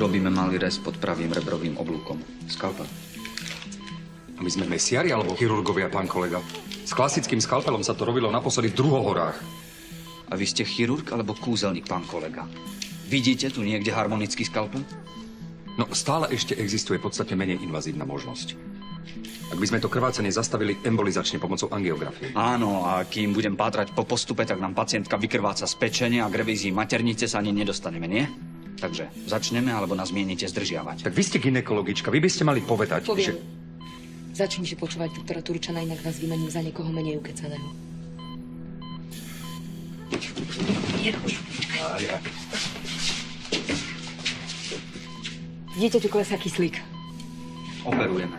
Urobíme malý rez pod pravým rebrovým oblúkom. Skalpel. A my sme mesiari alebo chirurgovia, pán kolega? S klasickým skalpelom sa to robilo naposledy v Druhohorách. A vy ste chirurg alebo kúzelník, pán kolega? Vidíte tu niekde harmonický skalpel? No, stále ešte existuje podstatne menej invazívna možnosť. Ak by sme to krvácanie zastavili embolizačne pomocou angiografie. Áno, a kým budem pátrať po postupe, tak nám pacientka vykrváca z pečene a k revízii maternice sa ani nedostaneme, nie? Takže začneme, alebo nás mienite zdržiavať. Tak vy ste gynekologička, vy by ste mali povedať, Poviem. že... Začnite počúvať doktora Turčana, inak vás vymením za niekoho menej ukecaného. Vidíte, tu klesá kyslík. Operujeme.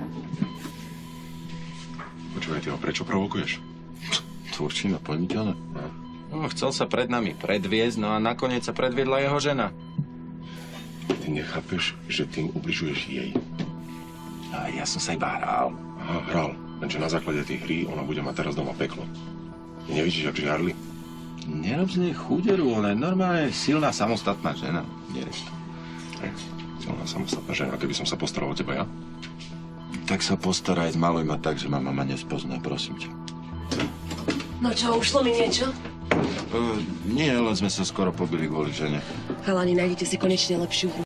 Počúvaj, ty ho prečo provokuješ? Turčina, plniteľne. No, chcel sa pred nami predviesť, no a nakoniec sa predviedla jeho žena. Ty nechápeš, že tým ubližuješ jej. A ja som sa iba hral. Aha, hral. Lenže na základe tej hry ona bude mať teraz doma peklo. Ty nevidíš, jak žiarli? Nerob z nej chúderu, ona je normálne silná, samostatná žena. Nerieš to. Silná samostatná žena, keby som sa postaral o teba, ja? Tak sa postaraj, zmaluj ma tak, že ma mama nespozná, prosím ťa. No čo, ušlo mi niečo? Nie, len sme sa skoro pobili kvôli žene. Chalani, nájdete si konečne lepšiu hru.